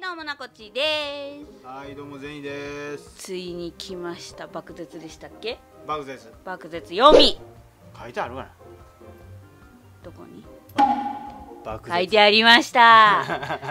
どうもなこっちです。 はい、どうもゼニです。 ついに来ました。爆絶でしたっけ？ バグです。 爆絶読み。 書いてあるかな。 どこに？ 爆書いてありました。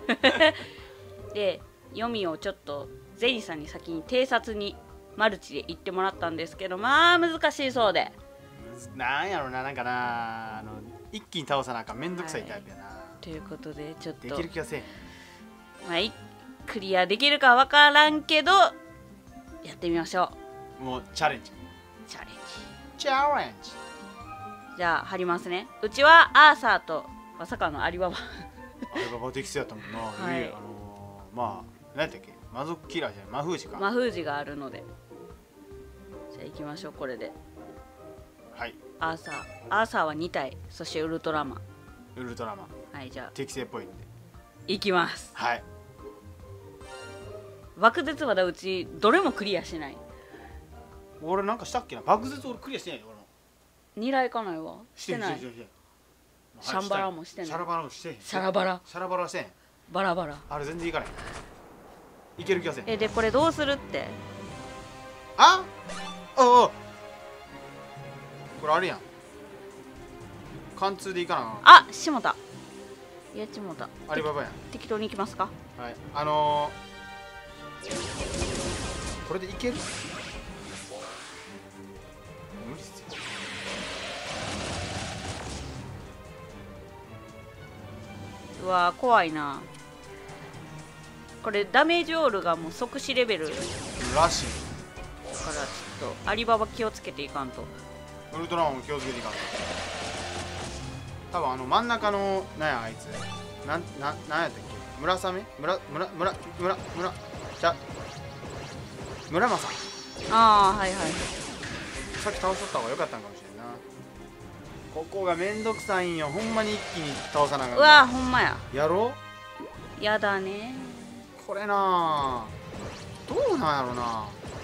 で、読みをちょっとゼニさんに先に偵察にマルチで行ってもらったんですけど、まあ難しいそうで。 なんやろな、なんかな、一気に倒さなあかんめんどくさいタイプやな。 ということでちょっとできる気がせえへん。 まあクリアできるかわからんけどやってみましょう。 もうチャレンジ。 チャレンジ。 チャレンジ。 じゃあ貼りますね。うちはアーサーとまさかのアリババ。 あれババできそうやったもんな。 はい、 まあ何やったっけ、魔族キラーじゃない、魔封じか。 魔封じがあるので、じゃあ行きましょう。これではい。 アーサーは2体、そしてウルトラマン。 ウルトラマン。 はい、じゃあ適正っぽいんで行きます。 はい。 爆絶まだうちどれもクリアしない。 俺なんかしたっけな。爆絶俺クリアしてないよ。俺も二来かないわ。してない。 してシャンバラもしてない。 シャラバラもしてへん。 シャラバラ。 シャラバラしてへん。 バラバラ。 あれ全然いかない。いける気がせん。 でこれどうするって？ あおお、これあれやん、貫通でいかなあ、しもた。やっちもた。 アリババやん。 適当に行きますか？ はい、これでいける？無理っすよ。 うわー怖いな。これダメージオールがもう即死レベルだらしい。 からちょっとアリババ気をつけていかんと。 ウルトラマンも気をつけていかんと。多分真ん中のなんやあいつなんやったっけ、村雨じゃ村正。 ああはいはい。 さっき倒しとった方が良かったんかもしれんな。ここがめんどくさいんよ。ほんまに一気に倒さなあかん。 うわほんまや。 やろう。 やだね。 これなあ、どうなんやろな。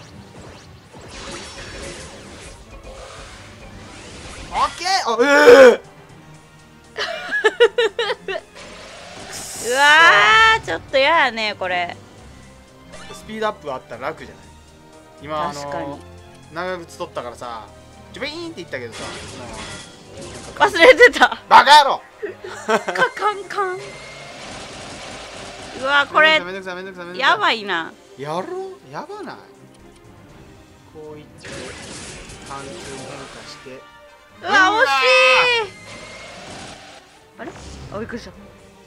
オッケー。あ、 うわーちょっとややねこれ。 スピードアップあったら楽じゃない。今確かに長靴取ったからさ、ジュビーンって言ったけどさ、 忘れてた。 バカ野郎。 カカンカン。うわこれめんどくさいめんどくさいめんどくさい。 やばいな。 やろう、やばない。こういって貫通に変化して、 うわ惜しい。あれあ、びっくりした。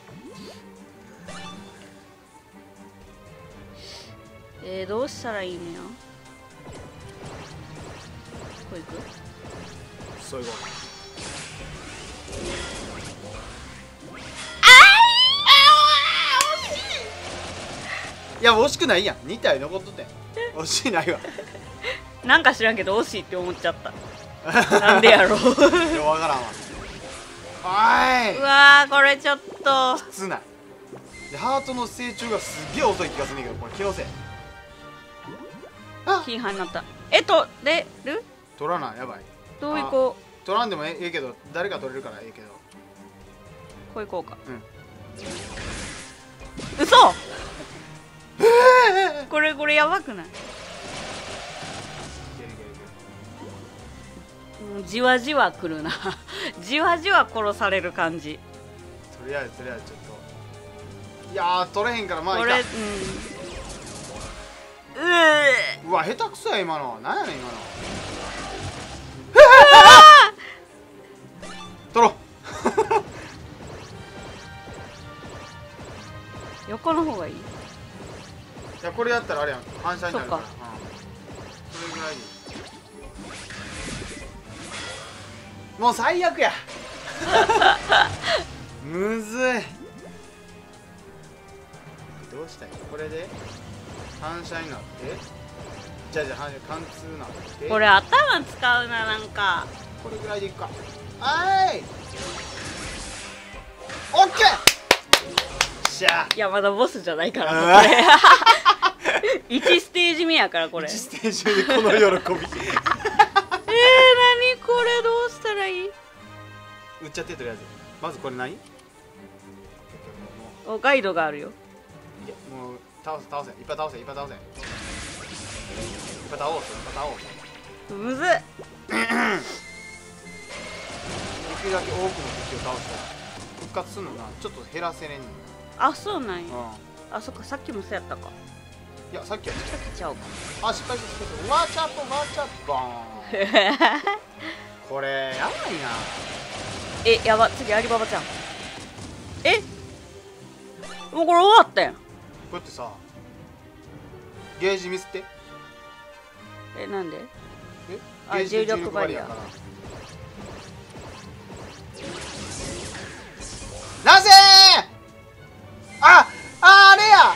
どうしたらいいのや。こういく？ そういうこと。いや惜しくないやん。2体残っとったやん。惜しいないわ。 なんか知らんけど惜しいって思っちゃった。なんでやろう。 いや分からんわ。おーい。 うわーこれちょっときつない。でハートの成長がすげえ遅い気がするんだけど、これ気のせい。あ、 金派になった。取れる？ 取らなやばい。 どういこう。 取らんでもええけど、誰か取れるからええけど。 こういこうか。 うん。 嘘。これやばくない？じわじわくるな。じわじわ殺される感じ。 とりあえずちょっと。いやー取れへんからまあいいか。うわ下手くそや今の。なんやねん今の。取ろう。 横の方がいい。 いやこれやったらあれやん、反射になるから。 そっか。 それぐらいでいい。もう最悪や。むずい。どうしたい？これで反射になって、じゃあ貫通になって、 これ頭使うな。なんかこれぐらいでいくか。あーい、オッケー。しゃあ。 いやまだボスじゃないからこれ。1ステージ目やからこれ。 1ステージ目でこの喜び。 何これどうしたらいい？ 売っちゃってとりあえず。まずこれ何？ おガイドがあるよ。 けもう倒せいっぱい倒せいっぱい倒せいっぱい倒すむずっ。 できるだけ多くの敵を倒したら復活するのなちょっと減らせれんねん。 あ、そうなんや。 うんあ、そっか、さっきもそうやったか。 いやさっきはさっきちゃうか。 あ失敗してワーチャップボーンこれやばいな。 え、やば、次アリババちゃん。え、もうこれ終わったやん。 こうやってさゲージミスってえ、なんで？ えあゲージで重力バリアからなぜあれや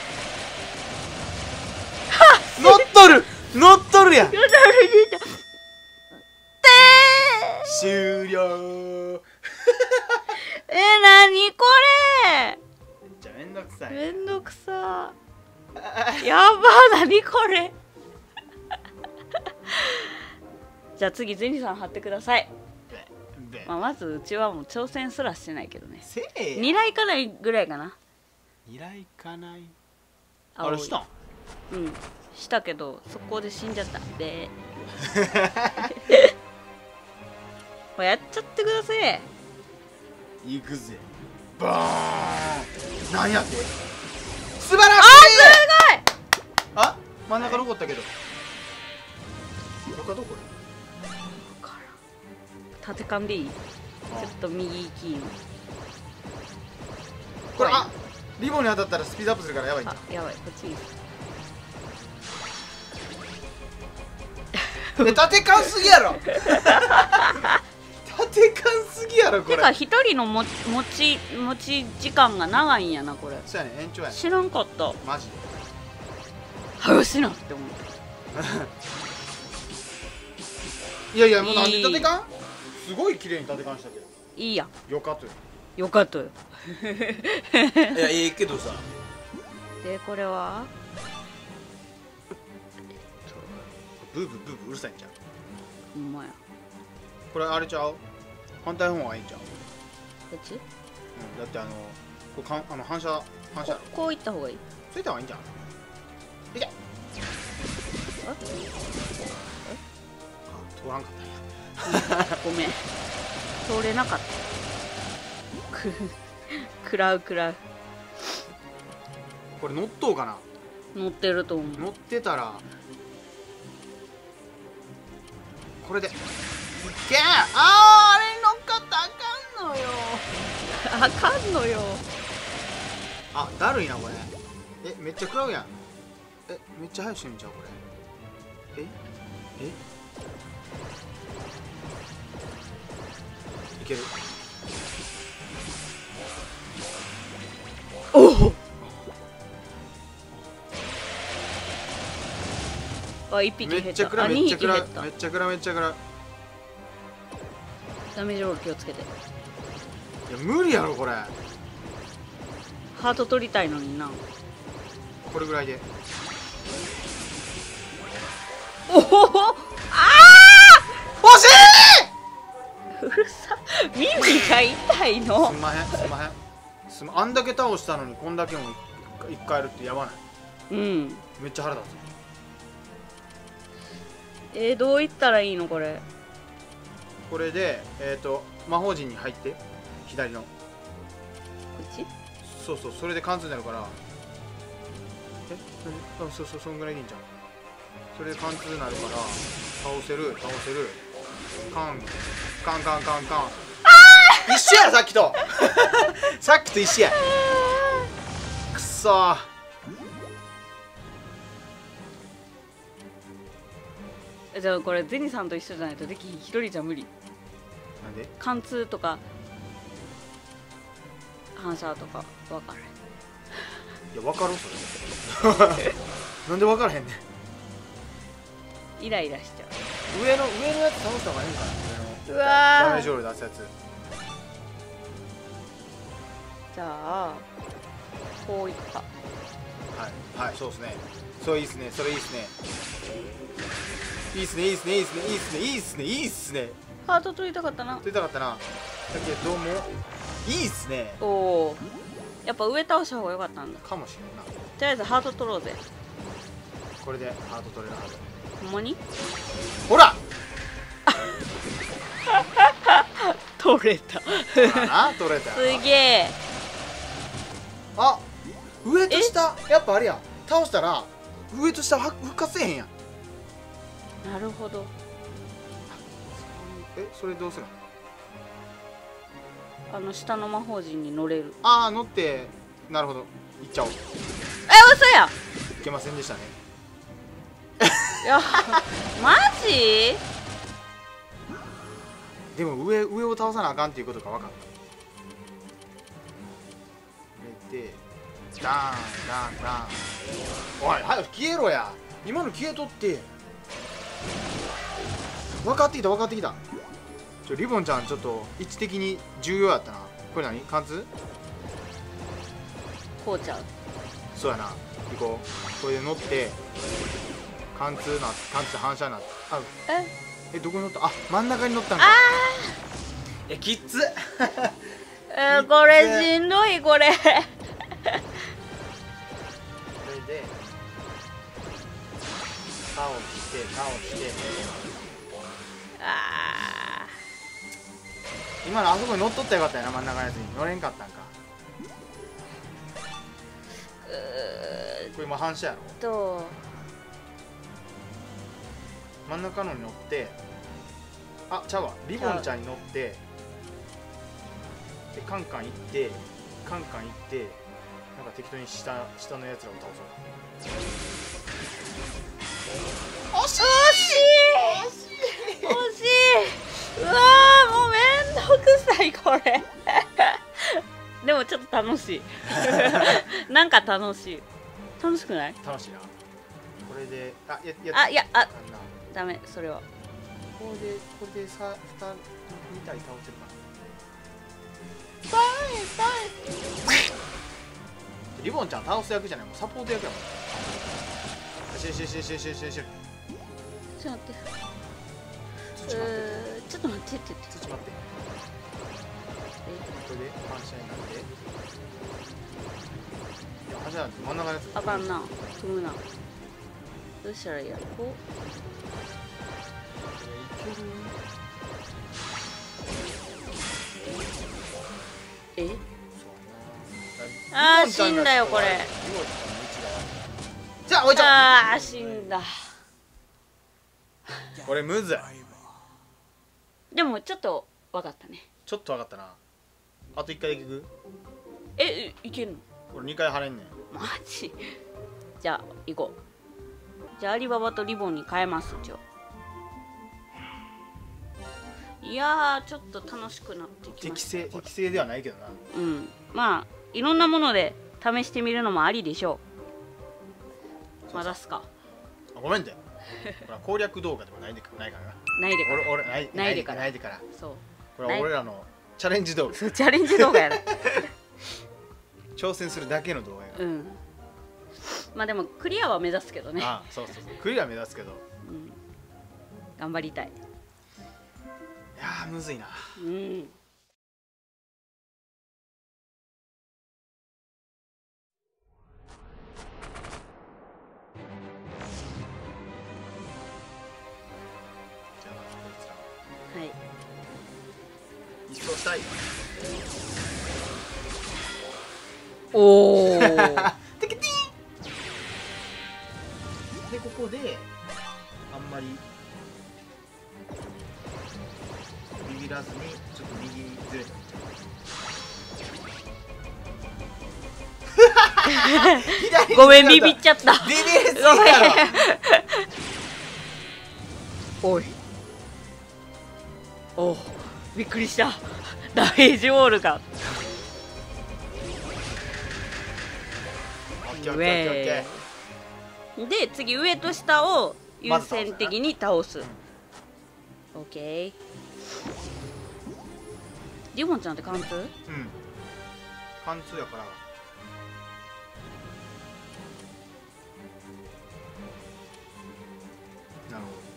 乗っとるやん終了なにこれ。 めっちゃめんどくさい。 めんどくさ。やば、なにこれ。じゃあ次ゼニさん貼ってください。まあ、まずうちはもう挑戦すらしてないけどね。 せえや 2来かないぐらいかな。 依頼かない青いあれしたんうんしたけどそこで死んじゃったでもうやっちゃってください。 行くぜバーンなんやって素晴らしいあ真ん中残ったけど他どこ縦勘でいい？ちょっと右キーのこれリボンに当たったらスピードアップするからやばいんだ。 あ、やばい、こっちいい。 縦感すぎやろ縦感すぎやろこれ。 てか一人の持ち時間が長いんやなこれ。 そうやね延長やね知らんかった。 マジで早しなって思った。 いやいやもうなんで縦感すごい綺麗に縦感したけどいいやん。 よかったよ。 よかったよ。 いやいいけどさでこれはブーブーブーブーうるさいんちゃう。 ほんまや。 これあれちゃう反対方がいいんちゃう。 こっち？ うん、だってこれ反射こういった方がいい。 そういった方がいいんちゃう。いけ通らんかったんやごめん。通れなかった。食らう。 これ乗っとうかな。 乗ってると思う。 乗ってたらこれでいけーあれに乗っかったらあかんのよあかんのよ。 あだるいなこれ。めっちゃ食らうやん。めっちゃ早くしてみちゃうこれ。いける。 おお。あ、一匹減った。 めっちゃ食らうあ、2匹減った。 めっちゃ食らうダメージロール気をつけて。 いや無理やろこれ。 ハート取りたいのにな。 これぐらいで。 おお。あ惜しあ。うるさ。耳が痛いの。 すんまへんあんだけ倒したのにこんだけも一回やるってやばない。 うん。 めっちゃ腹立つ。 どういったらいいのこれ。 これで魔法陣に入って左のこっち？ そうそれで貫通になるからそうそんぐらいでいいんじゃん。それで貫通になるから倒せるカン一緒やさっきとさっきと一緒やくそー。 じゃあこれゼニさんと一緒じゃないとできひん。一人じゃ無理。 なんで貫通とか反射とか分からへん。 いや分かろそれなんで分からへんねん。 イライラしちゃ上のやつ倒した方がいいんかな。上のう。うわー。 ダメージロール出すやつ。 じゃあこういった。 はいそうですね。それいいっすね。いいっすね。 ハート取りたかったな。 取りたかったな。だけどもいいっすね。 おお。 やっぱ上倒した方が良かったんだ。 かもしれんな。 とりあえずハート取ろうぜ。 これでハート取れるはず。 ほんまにほら取れた。 ほらな、取れたよ。 すげえ。 あ、上と下やっぱあれやん、倒したら上と下復活せえへんやん。 なるほど。 それどうするの？ 下の魔法陣に乗れる。 ああ、乗って、なるほど、行っちゃおう。 嘘や。 いけませんでしたね。 いやマジ？ でも上を倒さなあかんっていうことが分かった。でダーンダーンダーン。おい早く消えろや。今の消えとって。分かってきた分かってきた。リボンちゃんちょっと位置的に重要やったな。これ何？貫通？ こうちゃう。 そうやな。行こう。これで乗って貫通反射なって。どこに乗った？あ、真ん中に乗ったんか。きっつ。 これしんどいこれ。 これで倒して今のあそこに乗っとったらよかったよな。真ん中のやつに乗れんかったんか。これ今反射やろ。真ん中のに乗って、あ、ちゃうわ、リボンちゃんに乗ってでカンカン行ってなんか適当に下のやつらを倒そう。惜しい。 うわー、もうめんどくさいこれ。でもちょっと楽しい。なんか楽しい。楽しくない？ 楽しいな。これでダメ、それは。 これでさ、2体倒せるかな。リボンちゃん倒す役じゃない、もうサポート役やもん。よし。 ちょっと待って。ちょっと待って。 これで反射になって。いや、反射なんて真ん中のやつ。 あかんな。踏むな。どうしたらいいや。こう。あー、死んだよこれ。 じゃあ置いちゃう。 あー、死んだ。 これむずい。 でもちょっと分かったね。 ちょっと分かったな。あと1回でいく？ いけるの？ これ2回貼れんねん。 マジ？じゃあ行こう。じゃあアリババとリボンに変えます。一応。いやー、ちょっと楽しくなってきました。 適正ではないけどな。 まあいろんなもので試してみるのもありでしょう。まだっすか？ ごめんで。これ攻略動画でもないからな。ないでから。 そう。 これは俺らのチャレンジ動画。 チャレンジ動画やろ。 挑戦するだけの動画や。 まあでもクリアは目指すけどね。 そうクリア目指すけど。 頑張りたい。 いやー、むずいな。 はい。 一掃したい。 おお。 テキティーン。でここであんまりビビらずにちょっと右にずれてみちゃう。 ごめん、ビビっちゃった。 ビビりすぎやろ。 おい。お、びっくりした。ダメージウォールが。で、次上と下を優先的に倒す。オッケー。リボンちゃんって貫通？ 貫通やから。なるほど。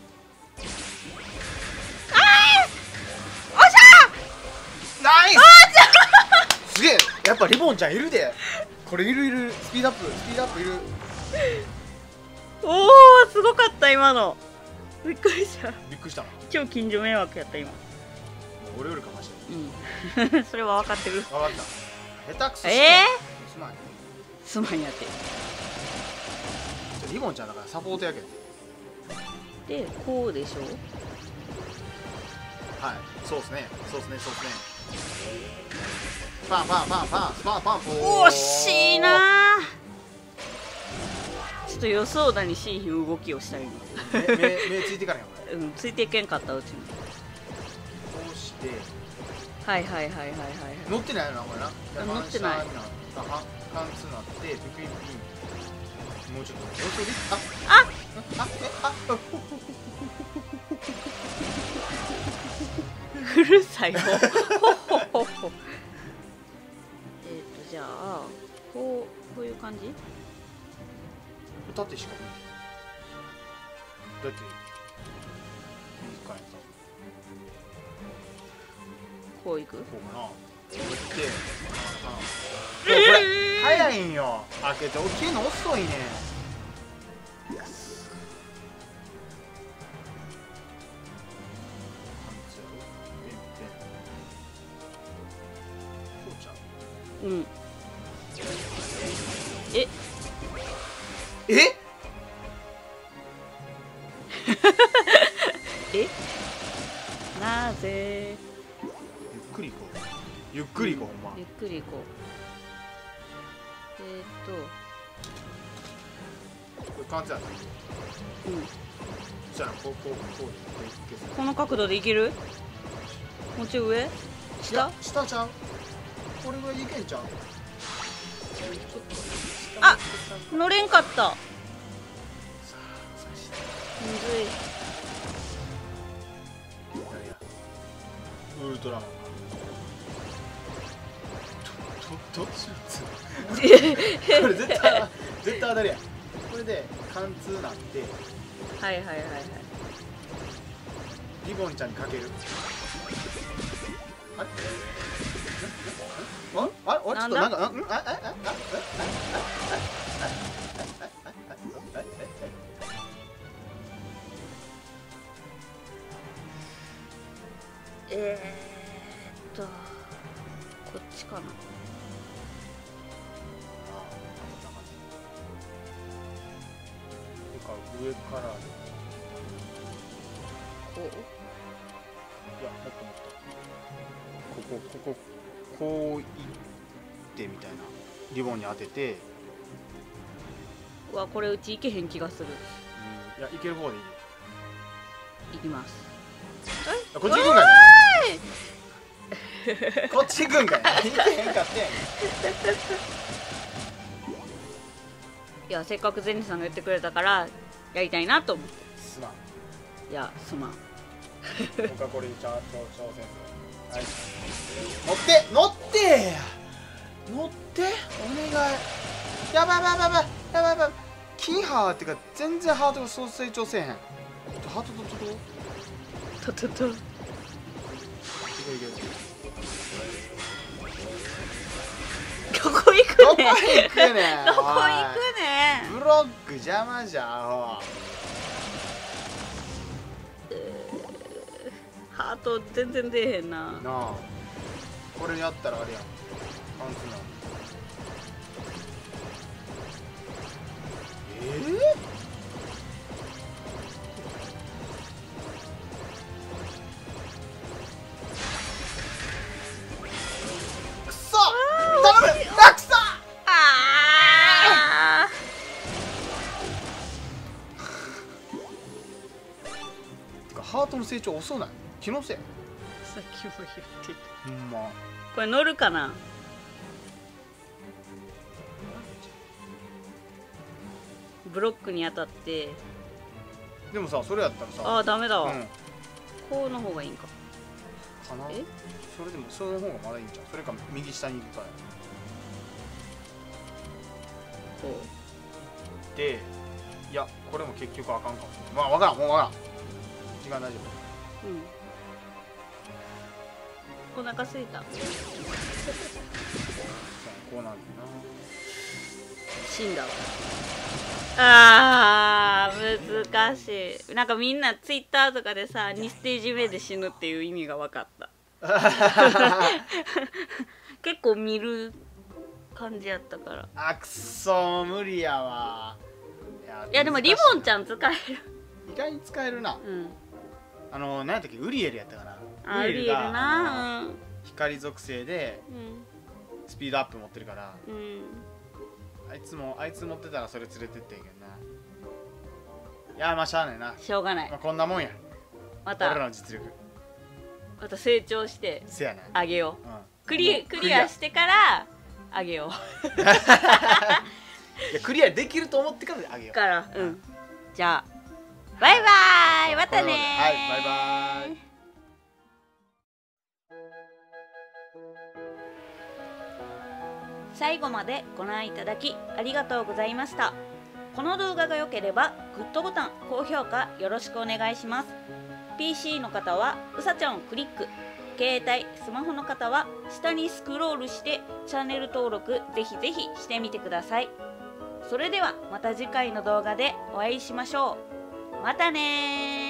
ナイス。すげえ。 やっぱリボンちゃんいるで。これいるいる。スピードアップいる。 おお、すごかった今の。びっくりした。 びっくりしたな。 超近所迷惑やった今。 俺よりかまして。 うん。それは分かってる。 分かった。下手くそしすまん。 すまんやって。 リボンちゃんだからサポートやけど。 で、こうでしょ。 はい、そうですね。パン。 惜しいなー。ちょっと予想だにしんひん動きをした今。 目ついていかないよこれ。 うん、ついていけんかったうちに。 こうして。 はい。 乗ってないよなこれな。 乗ってない。 貫通なってピピピン。もうちょっと。 うるさいよ。じゃあこういう感じ。 縦しか無理。だって右からやったこういく。 こうかな。こうやってこれ早いんよ。開けて起きるの遅いね。 うん。 えなぜ。 ゆっくり行こうほんま。 ゆっくり行こう。 これ完成やった。じゃあこうこの角度でいける。もうちょい上下ちゃう。これぐらいいけんちゃう。 あ、乗れんかった。むずい。 ウルトラマンがどっちこれ絶対当たりや。これで貫通なって。 はい。 リボンちゃんにかける。あれちょっとなんかこっちかな。 上からこう。 いやもっとこういってみたいな。リボンに当てて。 うわ、これうちいけへん気がする。 いやいける方でいいよ。 いきます。 こっち行くんかい。こっち行くんかい。いけへんかってん。 いや、せっかくゼニさんが言ってくれたからやりたいなと思って。 すまん。 いや、すまん。 僕はこれに挑戦する。はい。乗ってお願い。やばい。キーハーってか全然ハートがそう成長せえへん。ハートと。 いける。 どこ行くねん。 ブロック邪魔じゃアホ。 ハート全然出えへんな。 なあ、これやったらあれやん。貫通な。くそ頼む。くそてかハートの成長遅ない。気のせい。 さっきも言ってた。 ほんま。 これ乗るかな。ブロックに当たって。 でもさ、それやったらさ。 ああ、ダメだわ。 うん、 こうの方がいいんか。 かな。それでもその方がまだいいんちゃう。それか右下に行くから。 こうで、いやこれも結局あかんかもしれない。まあ分からん、もう分からん。時間大丈夫。 お腹すいた。 こうなんだよ死んだわ。あー難しい。なんかみんなツイッターとかでさ2ステージ目で死ぬっていう意味が分かった結構見る感じやったから。 な。あ、くそ無理やわ。 いやでもリボンちゃん使える。 意外に使えるな。 うん。 何やったっけ、ウリエルやったかな。 ウリエルな。うん。 光属性でスピードアップ持ってるから、 うん。 あいつ持ってたらそれ連れてってんけどな。いやまあしゃあないな。 しょうがない。 まあ、こんなもんや。 ま俺らたの実力。 成長してせやな。 あげよう。 うん、 クリアしてからあげよう。 いやクリアできると思ってからあげよう。 からうん。じゃあバイバーイ、またねー。 はい、バイバーイ。 最後までご覧いただきありがとうございました。この動画が良ければグッドボタン、高評価よろしくお願いします。 PC の方はうさちゃんをクリック、携帯スマホの方は下にスクロールしてチャンネル登録ぜひぜひしてみてください。それではまた次回の動画でお会いしましょう。またねー。